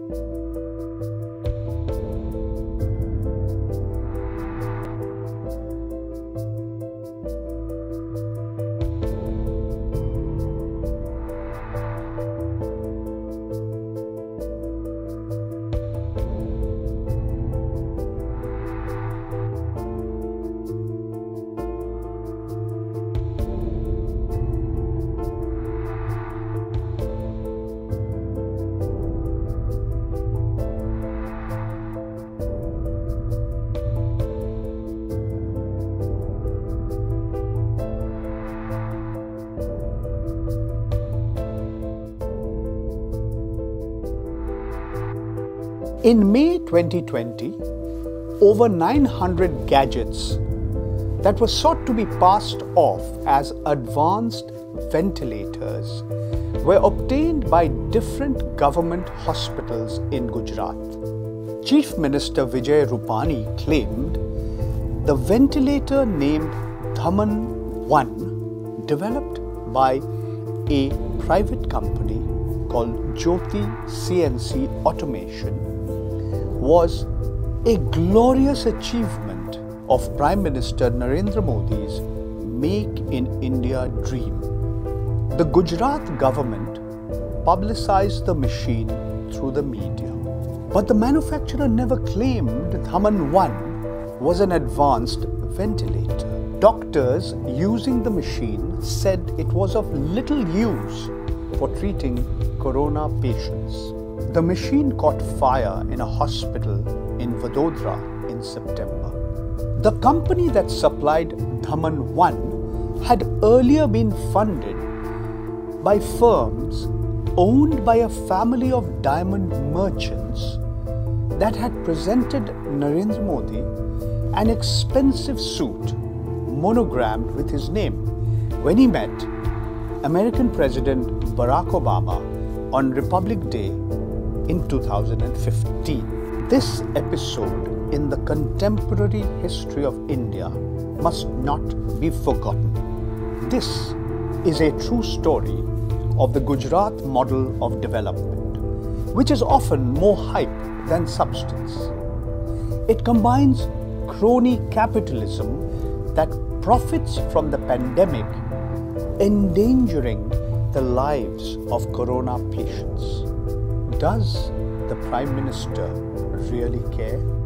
In May 2020, over 900 gadgets that were sought to be passed off as advanced ventilators were obtained by different government hospitals in Gujarat. Chief Minister Vijay Rupani claimed the ventilator named Dhaman-1, developed by a private company called Jyoti CNC Automation, was a glorious achievement of Prime Minister Narendra Modi's Make in India dream. The Gujarat government publicized the machine through the media. But the manufacturer never claimed Dhaman-1 was an advanced ventilator. Doctors using the machine said it was of little use for treating corona patients. The machine caught fire in a hospital in Vadodara in September. The company that supplied Dhaman-1 had earlier been funded by firms owned by a family of diamond merchants that had presented Narendra Modi an expensive suit monogrammed with his name when he met American President Barack Obama on Republic Day in 2015. This episode in the contemporary history of India must not be forgotten. This is a true story of the Gujarat model of development, which is often more hype than substance. It combines crony capitalism that profits from the pandemic, endangering the lives of corona patients. Does the Prime Minister really care?